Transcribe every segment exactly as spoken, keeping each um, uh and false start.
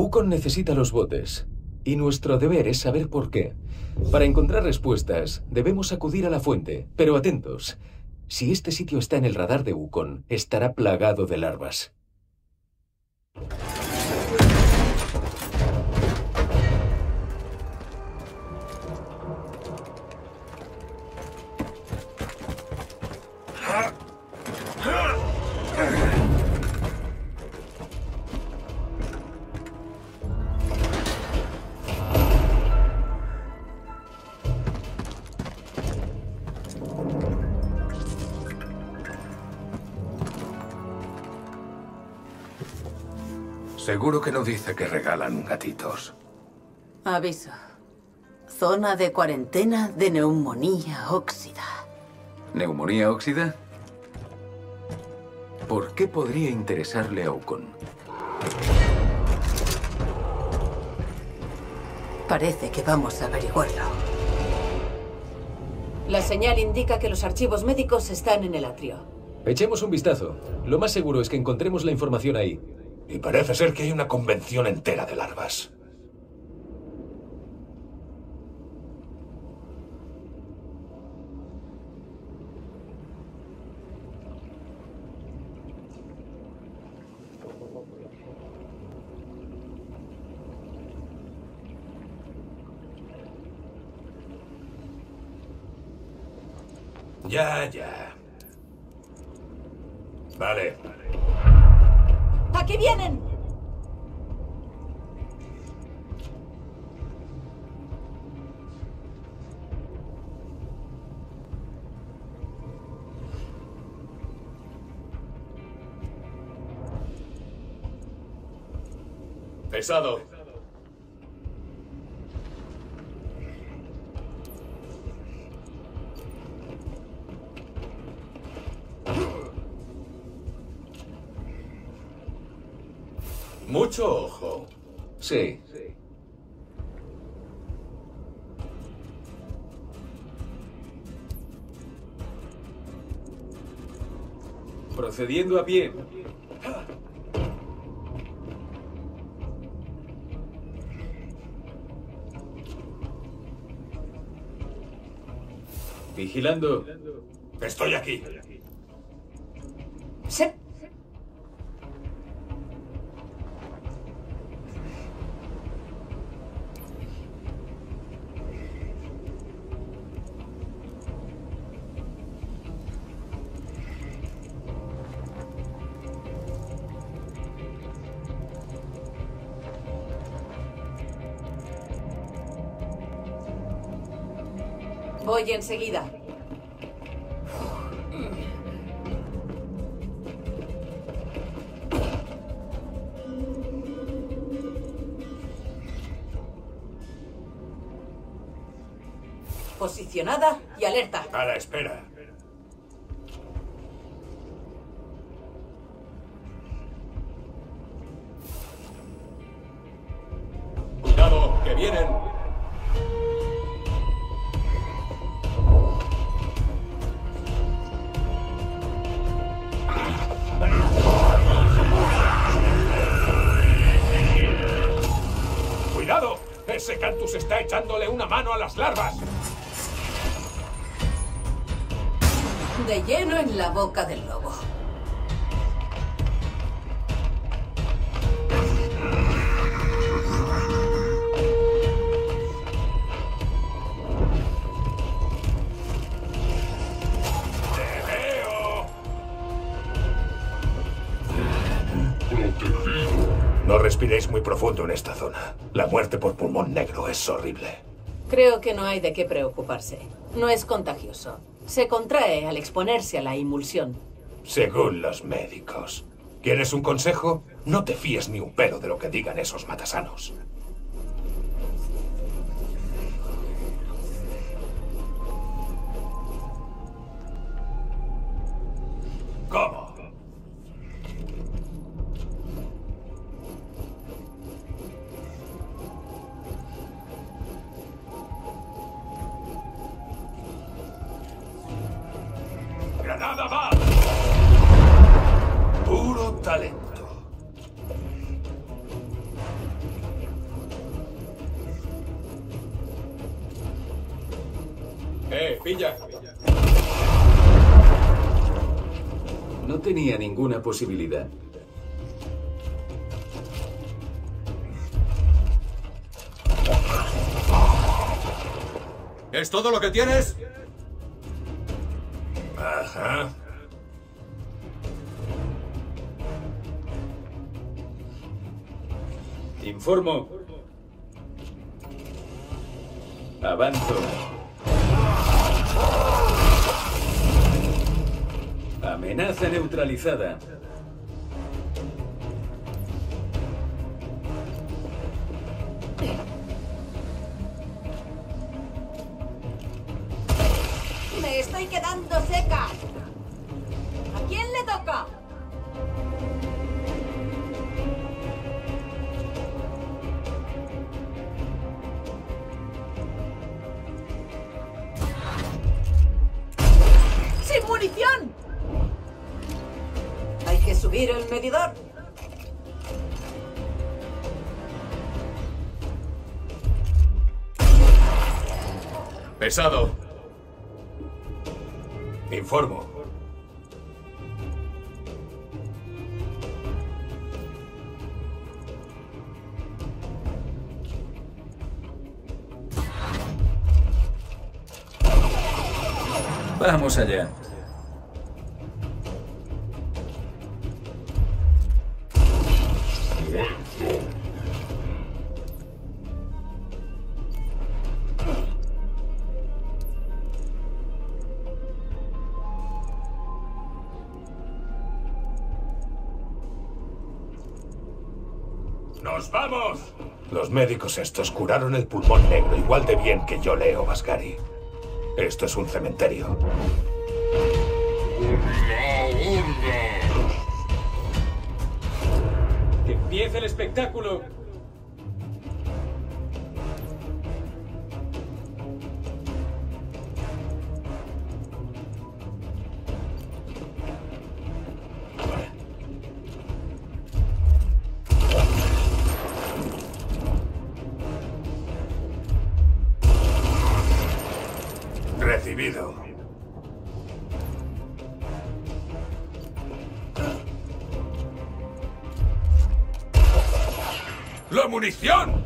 Wukong necesita los botes, y nuestro deber es saber por qué. Para encontrar respuestas, debemos acudir a la fuente, pero atentos. Si este sitio está en el radar de Wukong, estará plagado de larvas. Seguro que no dice que regalan gatitos. Aviso. Zona de cuarentena de neumonía óxida. ¿Neumonía óxida? ¿Por qué podría interesarle a Wukong? Parece que vamos a averiguarlo. La señal indica que los archivos médicos están en el atrio. Echemos un vistazo. Lo más seguro es que encontremos la información ahí. Y parece ser que hay una convención entera de larvas. Ya, ya. Vale. ¡Aquí vienen! Pesado. Mucho ojo. Sí. Procediendo a pie. Vigilando. Estoy aquí. Sí. Voy enseguida. Posicionada y alerta. A la espera. Cuidado, que vienen. ¡Cuidado! ¡Ese cactus está echándole una mano a las larvas! De lleno en la boca del lobo. ¡Te veo! No respiréis muy profundo en esta zona. La muerte por pulmón negro es horrible. Creo que no hay de qué preocuparse. No es contagioso. Se contrae al exponerse a la emulsión. Según los médicos. ¿Quieres un consejo? No te fíes ni un pelo de lo que digan esos matasanos. ¿Cómo? ¡Granada va! Puro talento. Eh, pilla. No tenía ninguna posibilidad. ¿Es todo lo que tienes? Ajá. Informo. Avanzo. Amenaza neutralizada. ¡Me estoy quedando seca! ¿A quién le toca? ¡Sin munición! Hay que subir el medidor. Pesado. Informo. Vamos allá. ¡Nos vamos! Los médicos estos curaron el pulmón negro igual de bien que yo, Leo Basgari. Esto es un cementerio. ¡Que empiece el espectáculo! Recibido. ¡La munición!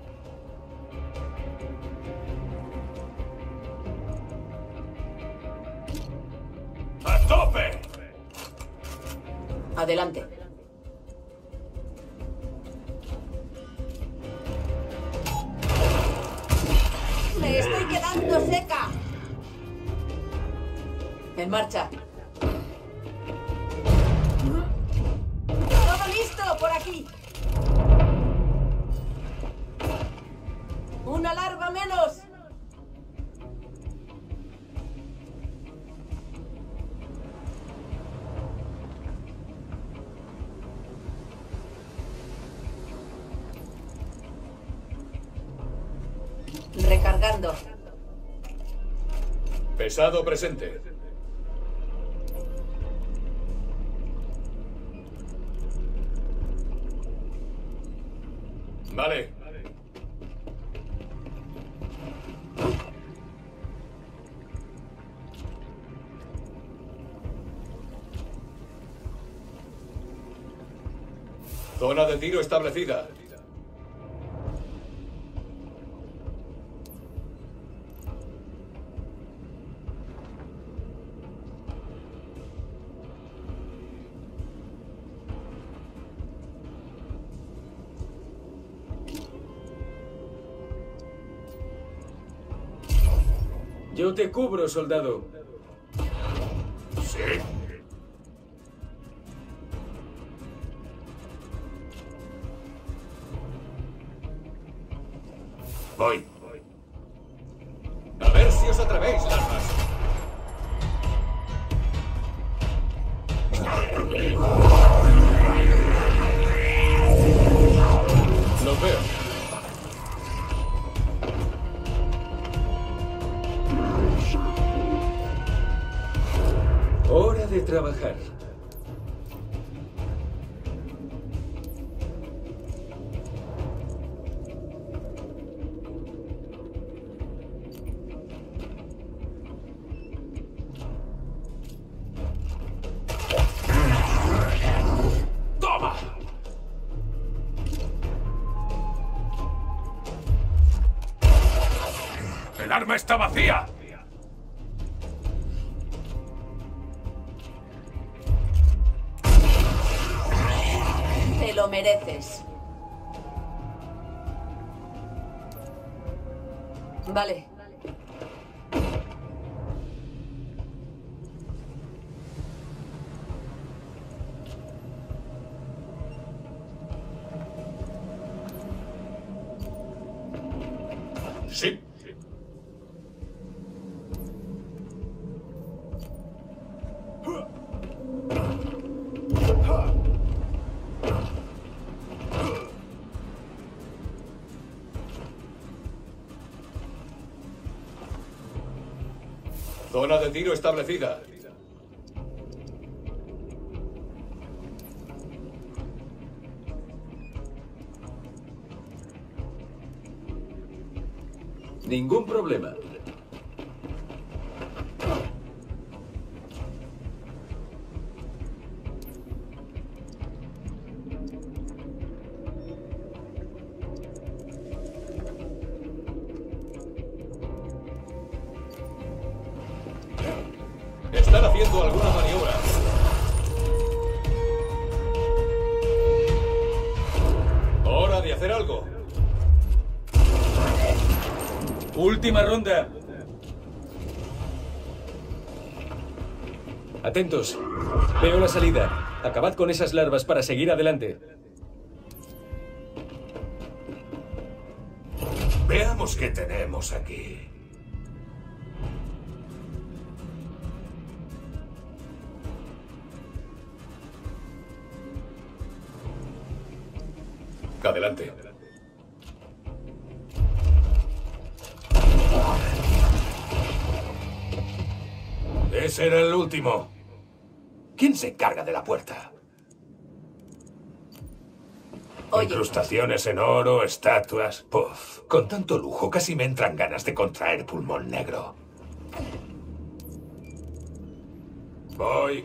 ¡A tope! Adelante. ¡Me estoy quedando seca! En marcha. ¡Todo listo por aquí! ¡Una larva menos! Recargando. Pesado presente. Vale. Zona de tiro establecida. Yo te cubro, soldado. Sí. Voy. A ver si os atrevéis, larvas. Los veo. Hora de trabajar. ¡El arma está vacía! Te lo mereces. Vale. Sí. Zona de tiro establecida. Ningún problema. Están haciendo alguna maniobra. Hora de hacer algo. Última ronda. Atentos. Veo la salida. Acabad con esas larvas para seguir adelante. Veamos qué tenemos aquí. Adelante. Ese era el último. ¿Quién se encarga de la puerta? Oye. Incrustaciones en oro, estatuas... Puf, con tanto lujo casi me entran ganas de contraer pulmón negro. Voy.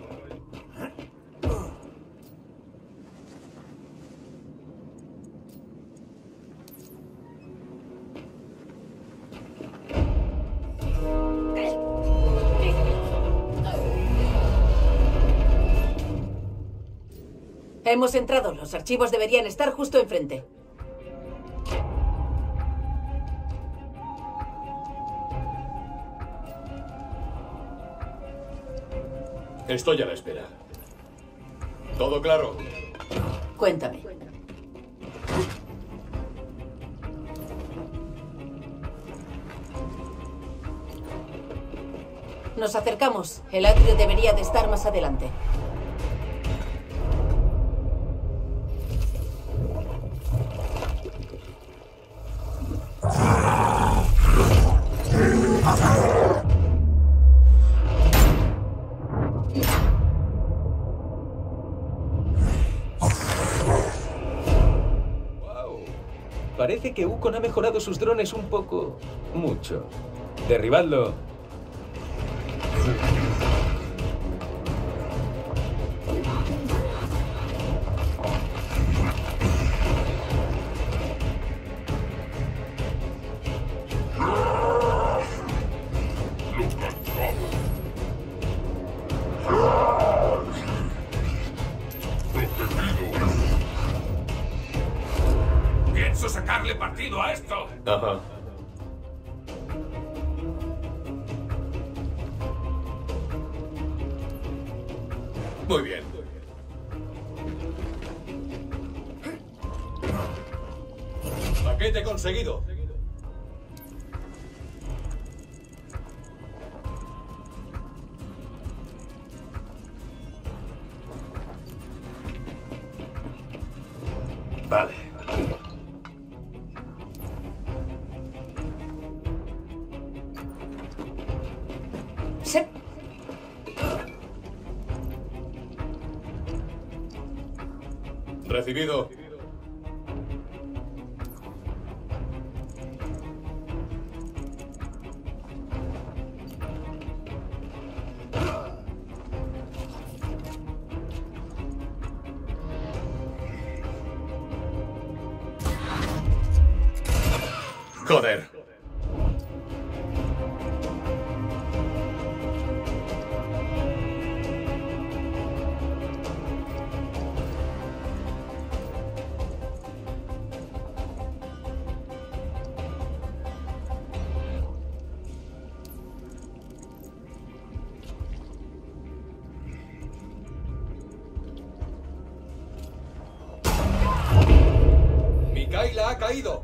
Hemos entrado. Los archivos deberían estar justo enfrente. Estoy a la espera. ¿Todo claro? Cuéntame. Nos acercamos. El atrio debería de estar más adelante. Parece que Wukong ha mejorado sus drones un poco... mucho. Derribadlo. Pienso sacarle partido a esto. Ajá. Muy bien. Paquete conseguido. Vale. Sí. Recibido. Joder. Mikaela ha caído.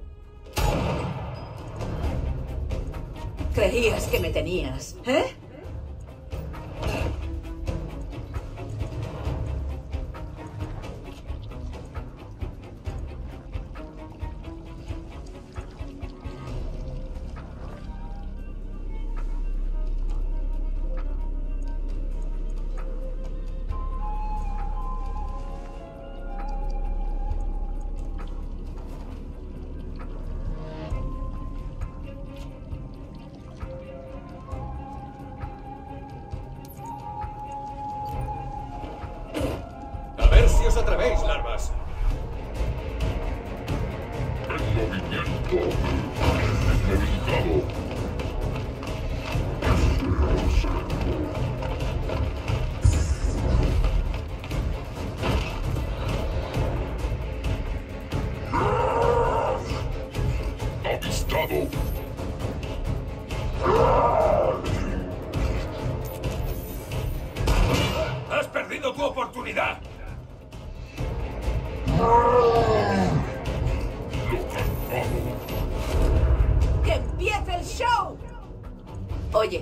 Creías que me tenías, ¿eh? A ver si os atrevéis, larvas. En movimiento. Inmovilizado. Avistado. ¡Has perdido tu oportunidad! ¡Que empiece el show! Oye.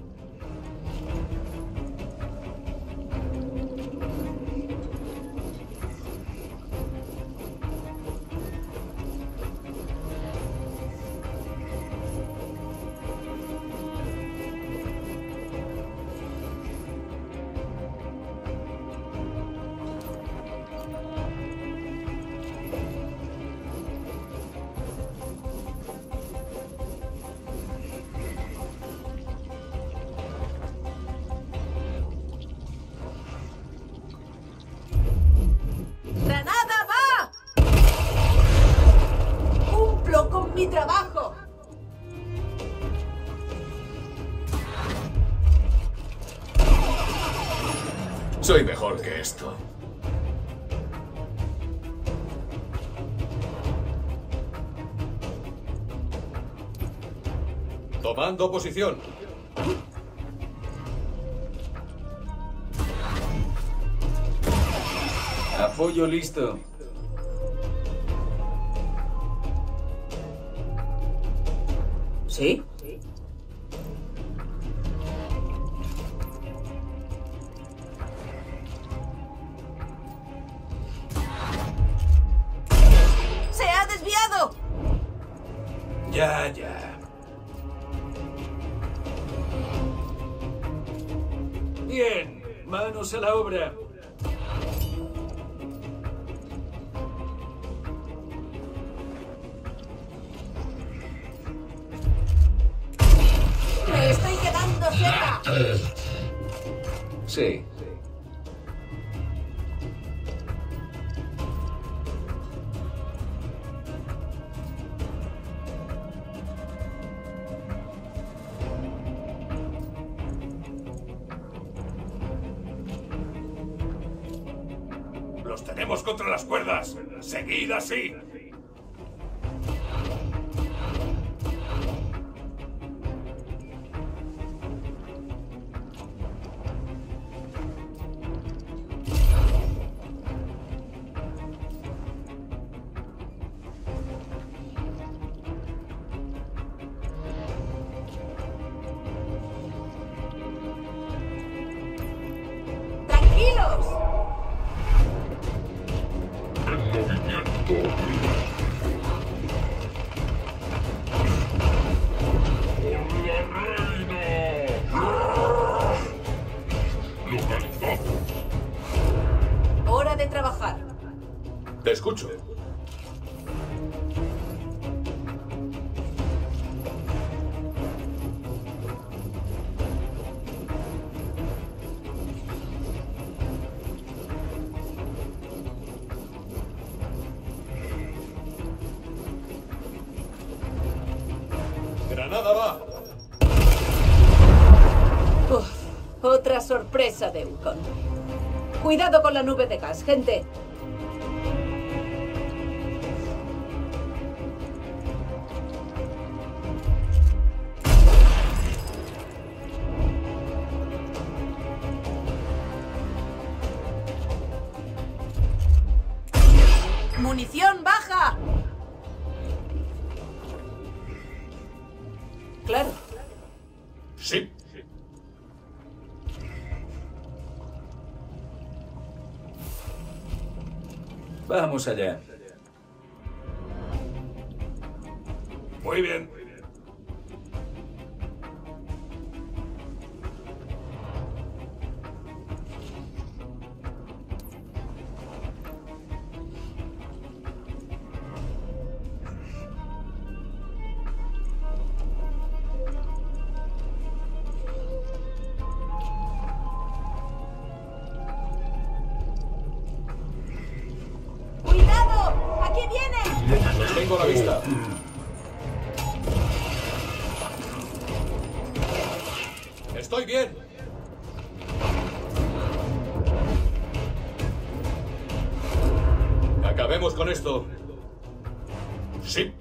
¡Granada, va! ¡Cumplo con mi trabajo! Soy mejor que esto. Tomando posición. Apoyo listo. ¿Sí? ¡Se ha desviado! Ya, ya. Bien, manos a la obra. ¡Me estoy quedando cerca! Sí. Los tenemos contra las cuerdas. Seguid así. ¡Tranquilos! En movimiento. ¡Por la reina! Localizado. Hora de trabajar. Te escucho. Granada va. Uf, otra sorpresa de Ukon. Cuidado con la nube de gas, gente. ¡Munición baja! Claro. Sí. Vamos allá. Muy bien. ¡Cuidado! ¡Aquí vienen! Los tengo a la vista. Estoy bien. Acabemos con esto. Sí.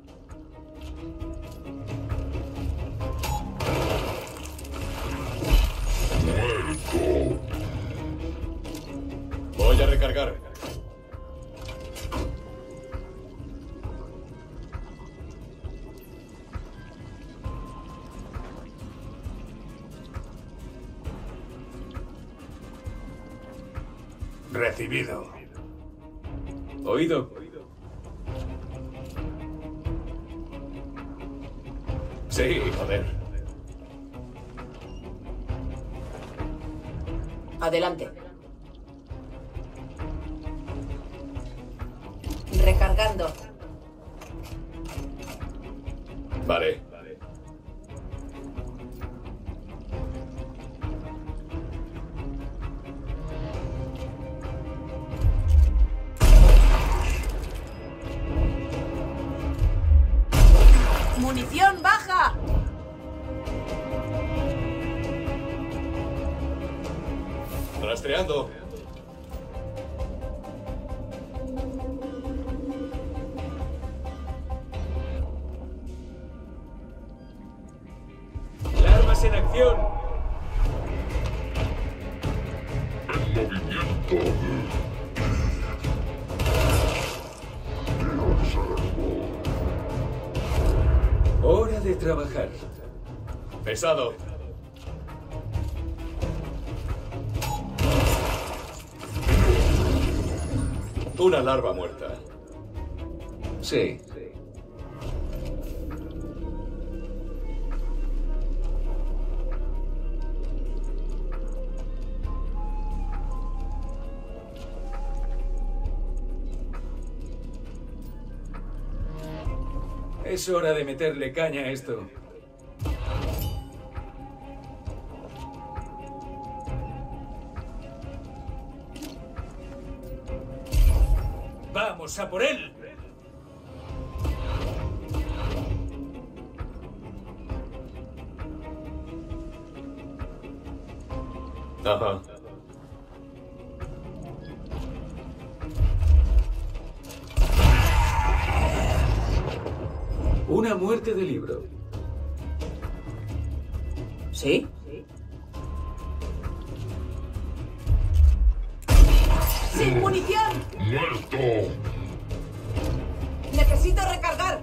Voy a recargar. Recibido. Oído. Sí, joder. Adelante. Recargando. Vale. ¡Munición baja! Rastreando. Armas en acción. En movimiento. Hora de trabajar. Pesado. Una larva muerta. Sí. Es hora de meterle caña a esto. ¡Vamos a por él! Ajá. Una muerte de libro. ¿Sí? ¡Sin munición! Muerto. ¡Necesito recargar!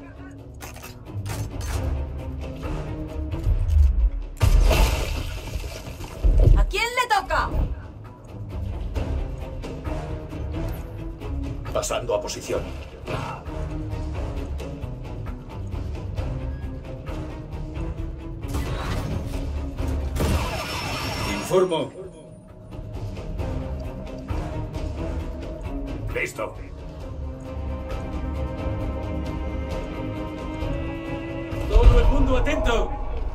¿A quién le toca? Pasando a posición. Informo. Listo. Todo el mundo atento.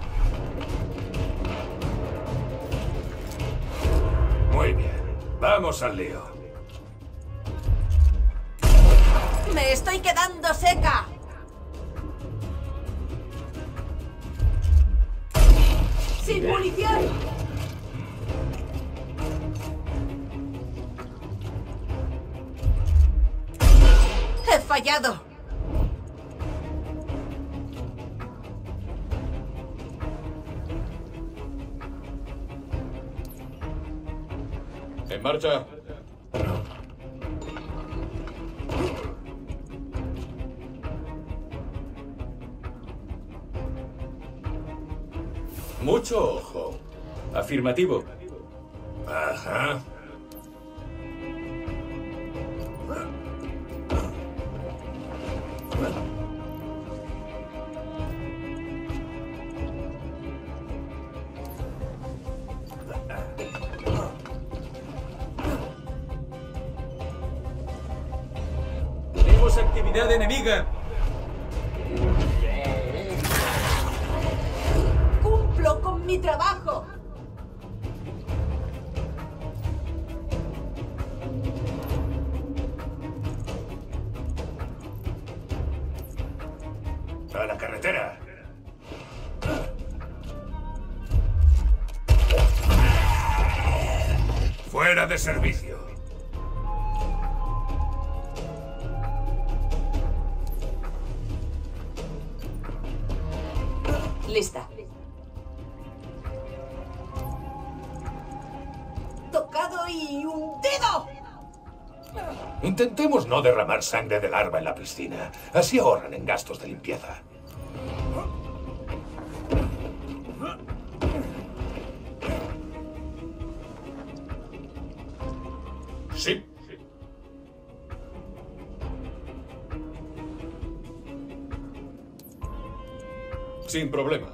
Muy bien. Vamos al lío. ¡Me estoy quedando seca! ¡Sin munición! ¡He fallado! En marcha. Mucho ojo. Afirmativo. Ajá. Tenemos actividad enemiga. ¡Cumplo con mi trabajo! A la carretera. Fuera de servicio. Lista. ¡Tocado y hundido! Intentemos no derramar sangre de larva en la piscina. Así ahorran en gastos de limpieza. Sí. Sin problema.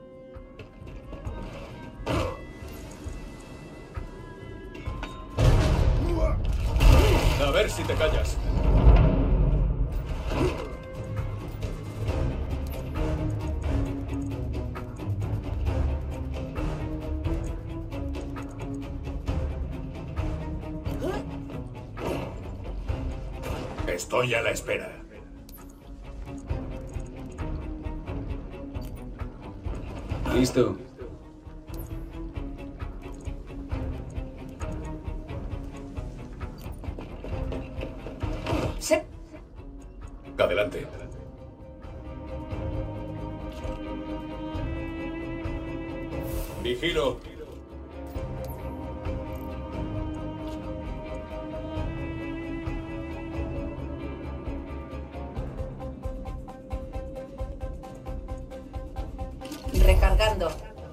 A ver si te callas. Estoy a la espera. Listo. Sí. Adelante. Vigilo. Recargando.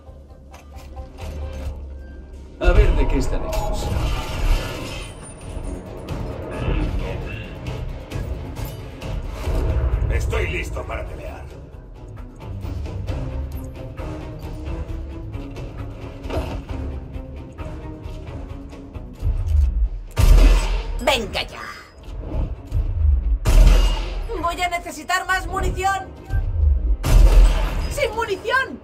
A ver de qué están hechos. Estoy listo para pelear. ¡Venga ya! ¡Voy a necesitar más munición! ¡Sin munición!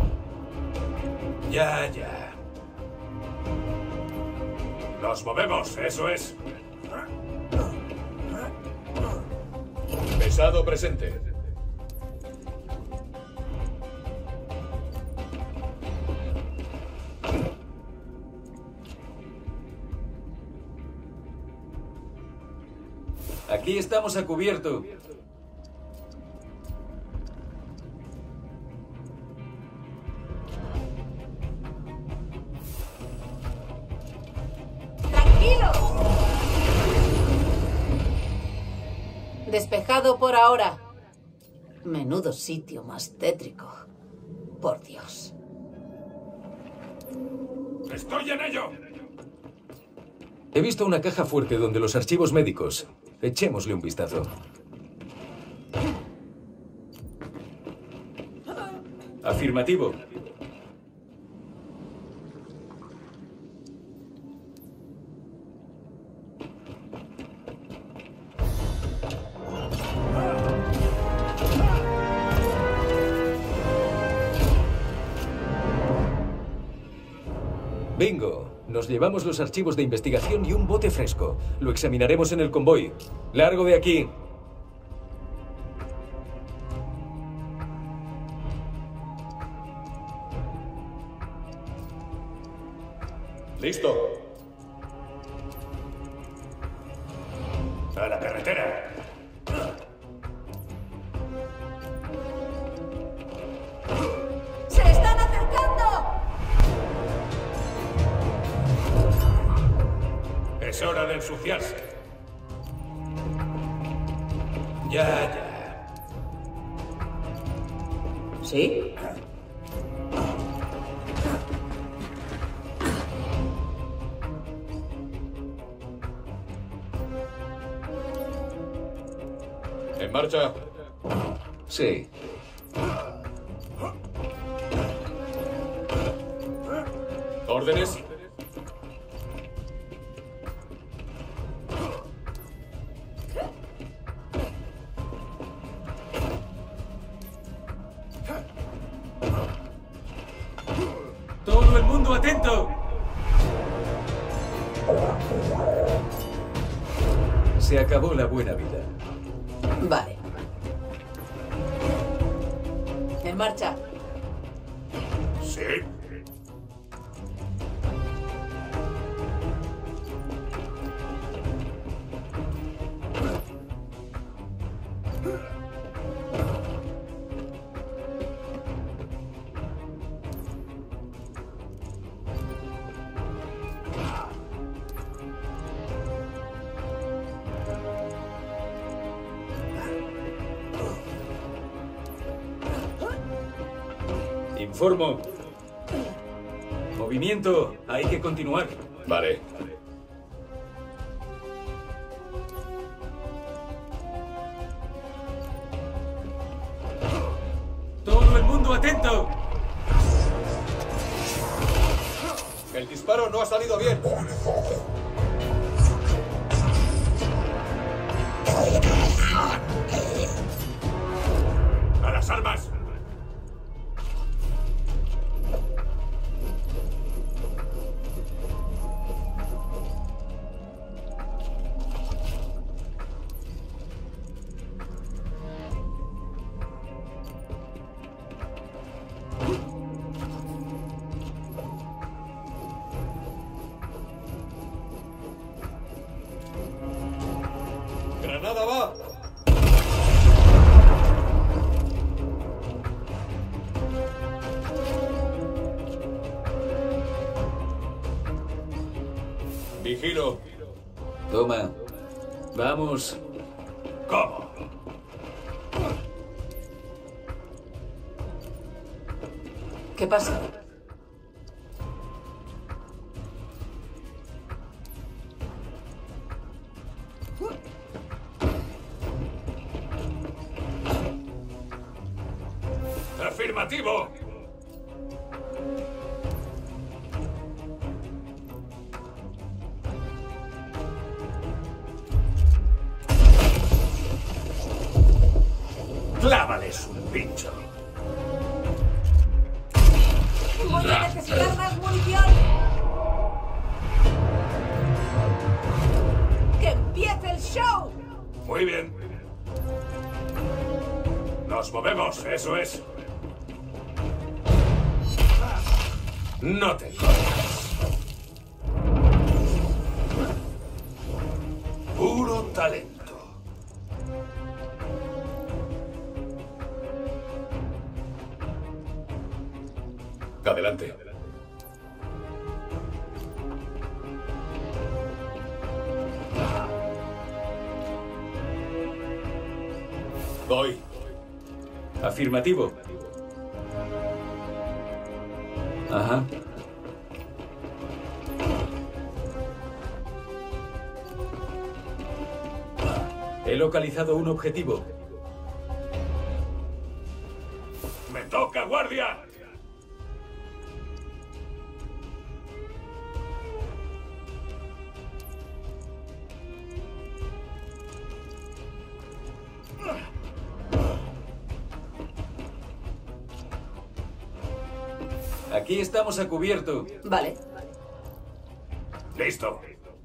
Ya, ya. Nos movemos, eso es. Pesado presente. Aquí estamos a cubierto. ¡Tranquilos! Despejado por ahora. Menudo sitio más tétrico. Por Dios. ¡Estoy en ello! He visto una caja fuerte donde los archivos médicos. Echémosle un vistazo. Afirmativo. Bingo. Nos llevamos los archivos de investigación y un bote fresco. Lo examinaremos en el convoy. Largo de aquí. Listo. A la carretera. ¡Se están acercando! Es hora de ensuciarse. Ya, ya. ¿Sí? En marcha. Sí. ¿Órdenes? ¡Todo el mundo atento! Se acabó la buena vida. Vale. En marcha. Sí. Informo. Movimiento. Hay que continuar. Vale. ¡Todo el mundo atento! El disparo no ha salido bien. ¡A las armas! ¡Granada va! Vigilo. Toma. Vamos. ¿Cómo? ¿Qué pasa? ¡Afirmativo! ¡Clávales un pincho! Voy a necesitar más munición. ¡Que empiece el show! Muy bien. Nos movemos, eso es. No te cortas. Puro talento. Adelante. Voy. Afirmativo. Ajá. He localizado un objetivo. ¡Me toca, guardia! Aquí estamos a cubierto. Vale. Listo.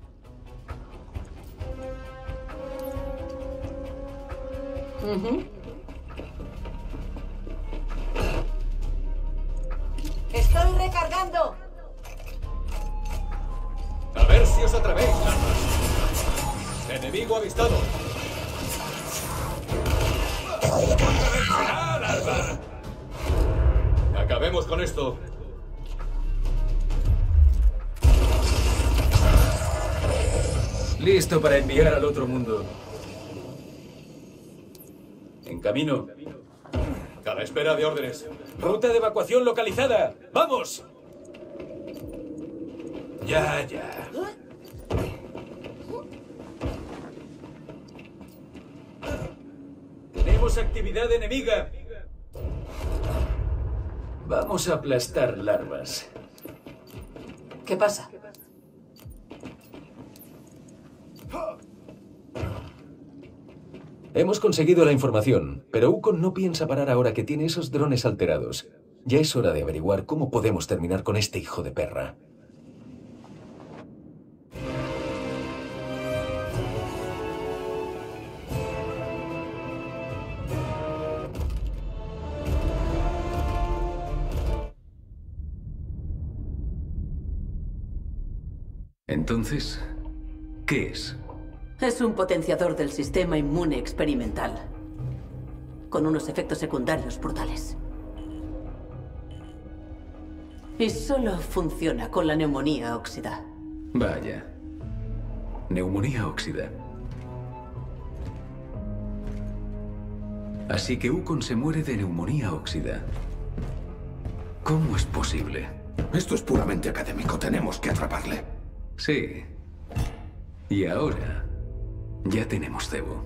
Ujú. Estoy recargando. A ver si os atrevéis. Enemigo avistado. ¡Final, Alba! Acabemos con esto. Listo para enviar al otro mundo. En camino. A la espera de órdenes. Ruta de evacuación localizada. ¡Vamos! Ya, ya. Tenemos actividad enemiga. Vamos a aplastar larvas. ¿Qué pasa? Hemos conseguido la información, pero Wukong no piensa parar ahora que tiene esos drones alterados. Ya es hora de averiguar cómo podemos terminar con este hijo de perra. Entonces, ¿qué es? Es un potenciador del sistema inmune experimental, con unos efectos secundarios brutales. Y solo funciona con la neumonía óxida. Vaya. Neumonía óxida. Así que Wukong se muere de neumonía óxida. ¿Cómo es posible? Esto es puramente académico. Tenemos que atraparle. Sí. Y ahora ya tenemos cebo.